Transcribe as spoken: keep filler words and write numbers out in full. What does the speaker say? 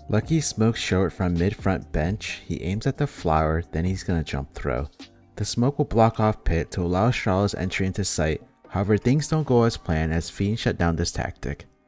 Lucky smokes short from mid-front bench. He aims at the flower, then he's gonna jump throw. The smoke will block off Pit to allow Strawl's entry into sight. However, things don't go as planned as Fiend shut down this tactic.